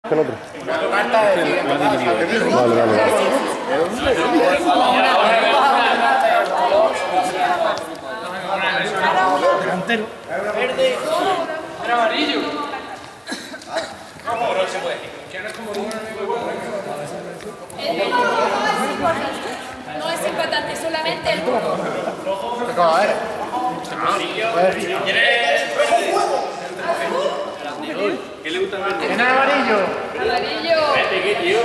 El otro. Vale, vale. Delantero. Verde. Era amarillo. No se puede. No es importante, solamente el rojo. ¿Cómo eres? ¿Qué le gusta el verde? ¿En amarillo? Amarillo. ¿Qué, tío?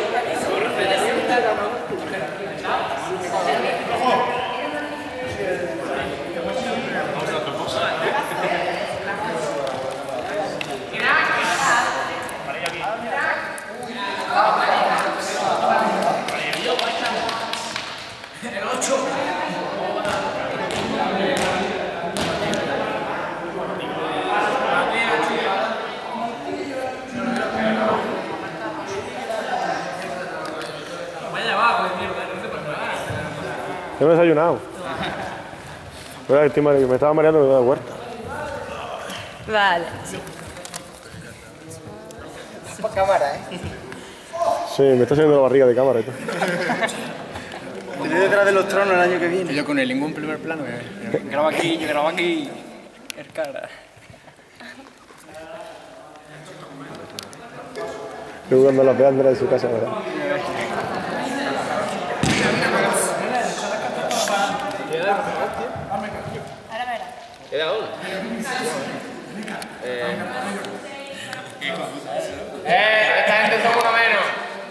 El 8. Vaya abajo, mierda, no se puede parar. Yo me he desayunado. Me estaba mareando y me he dado vuelta. Vale, sí. Es por cámara, ¿eh? Sí, me está saliendo la barriga de cámara y todo. Estoy detrás de los tronos el año que viene. Yo con el ningún primer plano. Grabo aquí, yo grabo aquí. El cara. Estoy jugando a las peandras de su casa, ¿verdad? Ahora verás. ¿Queda una? Esta gente son uno menos.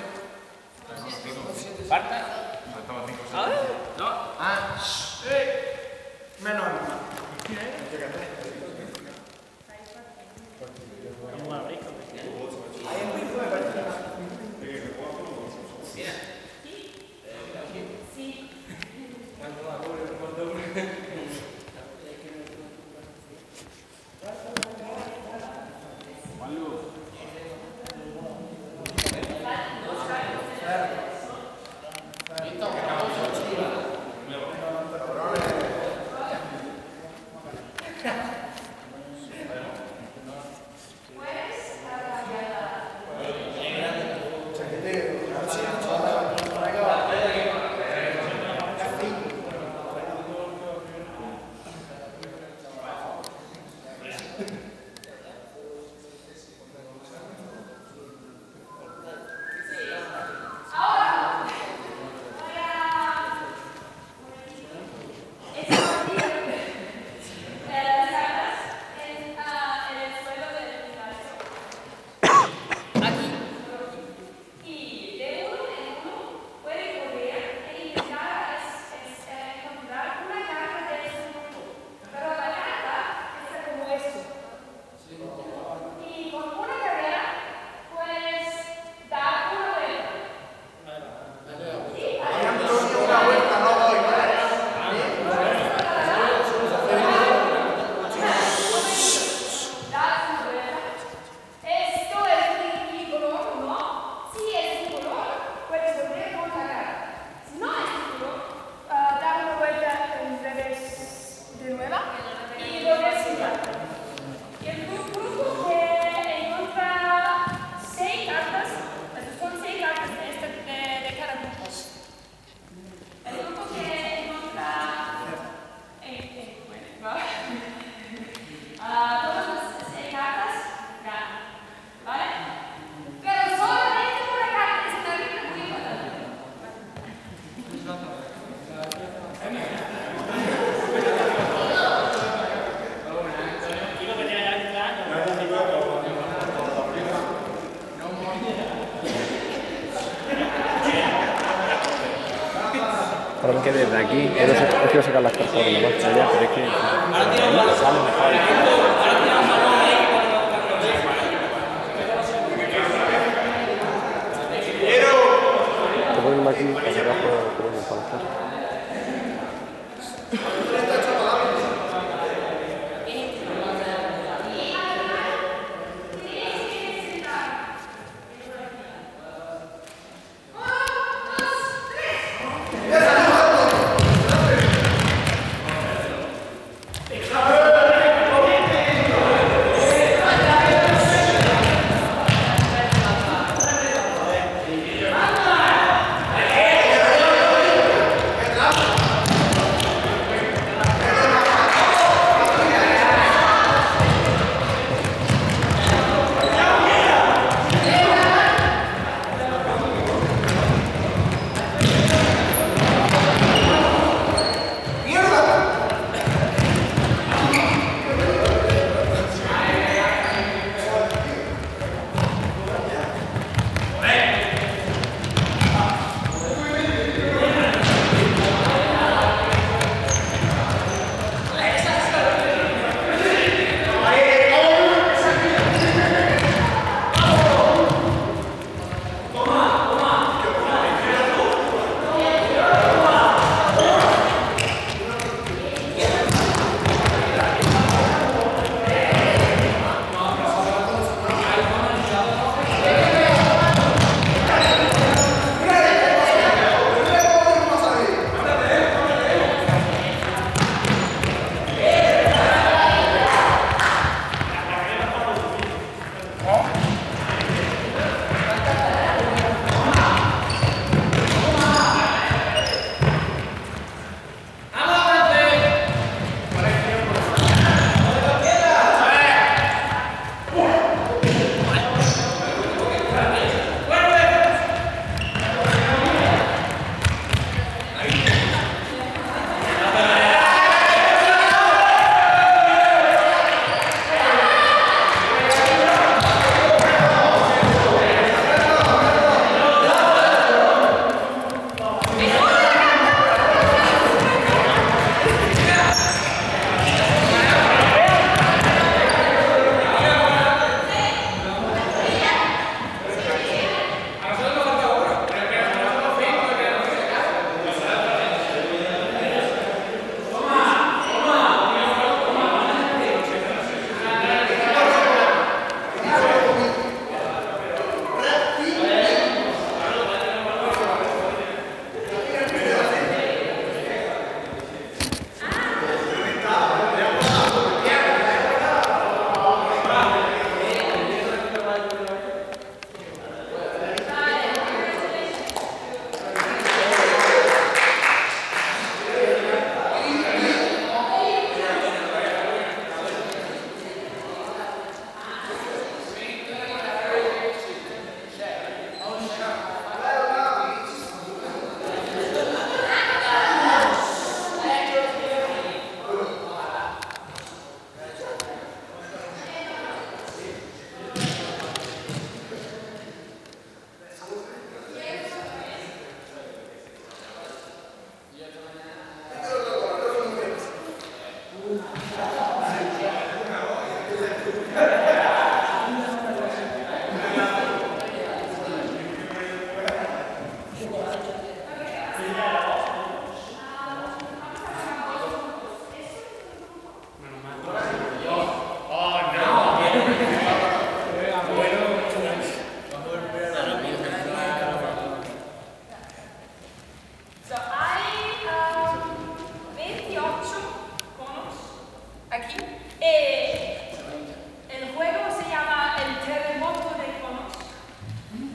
¿Falta? No. Ah. Menos. Es que desde aquí quiero sacar las cartas de la marcha ya, pero es que ahí sale mejor. Te ponen aquí para sacar por el pantalla.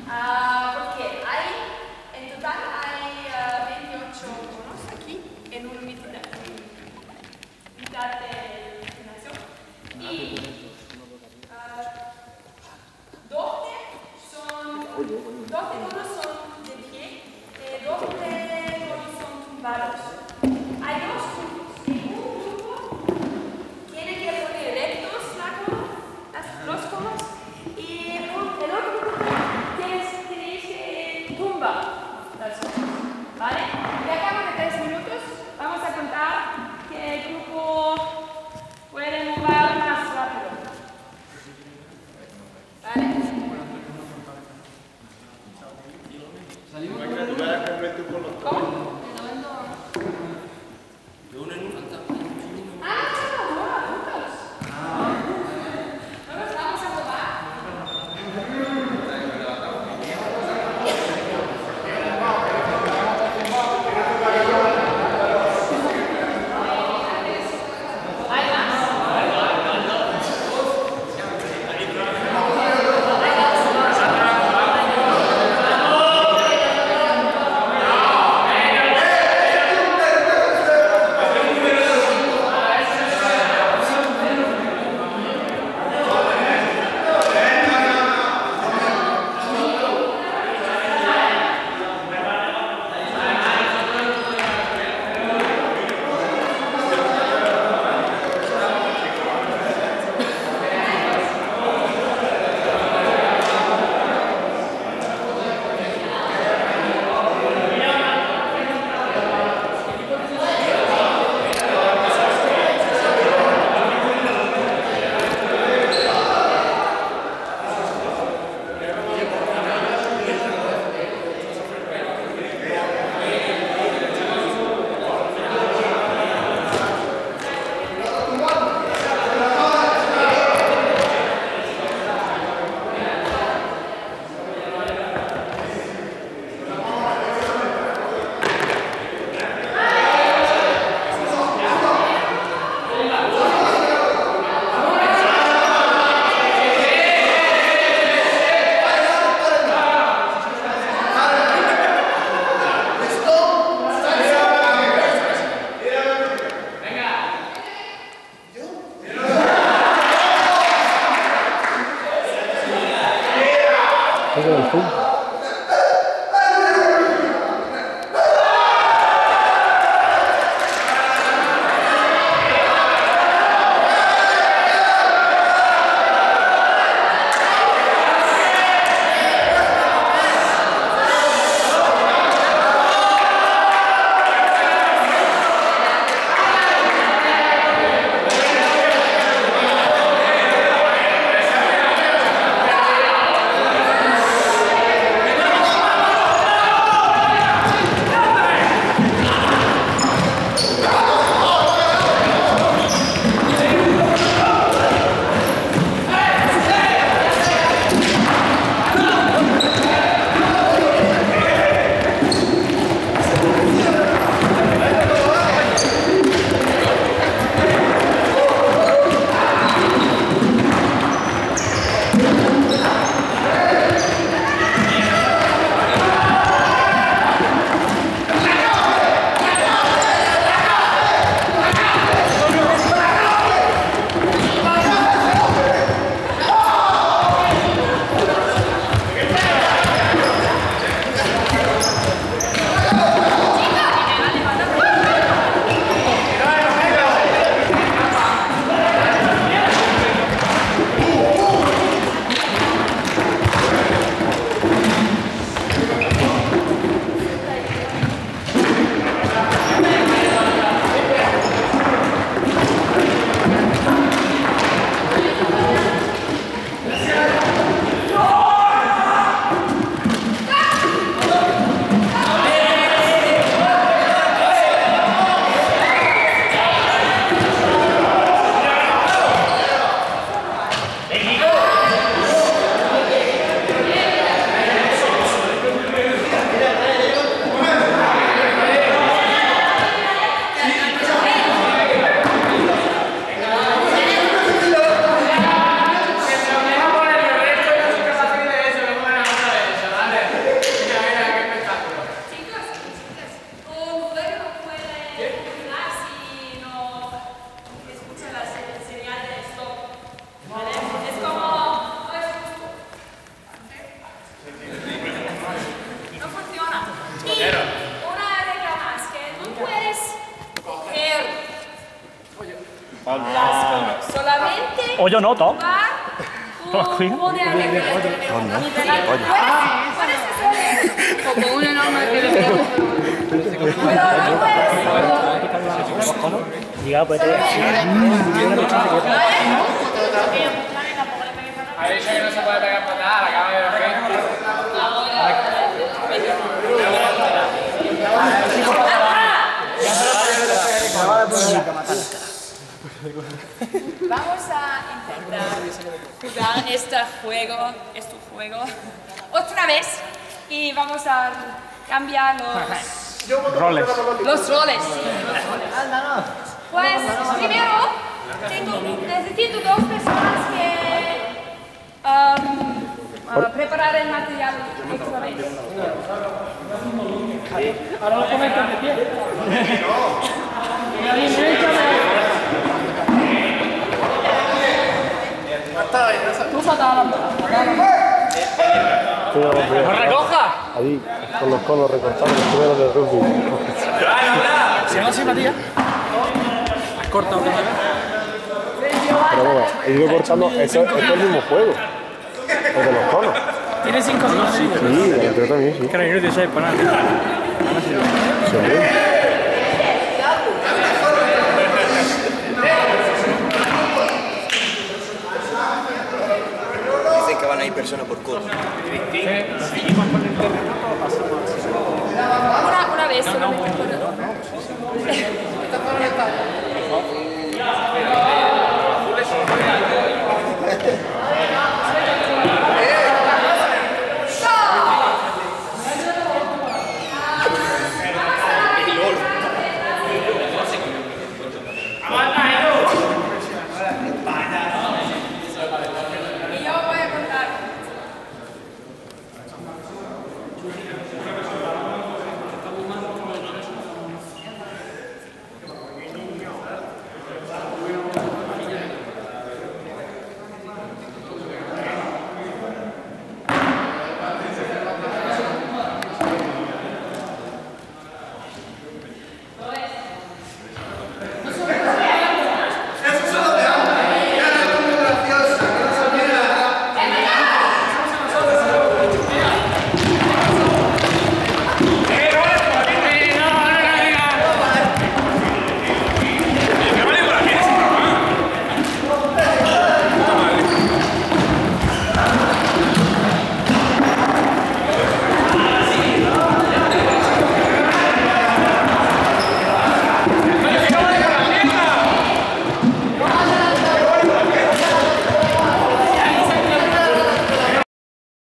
Porque hay, en total hay 28 conos aquí en una mitad de gimnasio. Y 12 conos son de pie, 12 conos son tumbados. Hay dos grupos. En un grupo tiene que poner rectos los conos y el otro grupo tenéis que tumbar las cosas. ¿Vale? De acá de 3 minutos vamos a contar que el grupo puede mover más rápido. ¿Vale? ¿Cómo? una regla más, que no puedes coger las manos, solamente Oye, no, Tom. va tu poder de puedes hacer como una norma que le pero no puedes. Diga, pues te... Ha dicho que no se puede pegar patadas, la acaba de ver. Vamos a intentar jugar este juego otra vez y vamos a cambiar los roles. Pues primero necesito dos personas que preparar el material otra vez. Ahora lo comentan de pie. Tú patada. ¡No recoja! Ahí, con los conos recortados, los primeros de rugby. Si no, sí, Matías. Has cortado. Pero bueno, he ido cortando, esto es el mismo juego. El de los conos. Tiene 5 minutos. Sí, el otro también, sí. Que no hay que para nada. Sí. Dicen que van a ir personas por cono. Una vez solamente.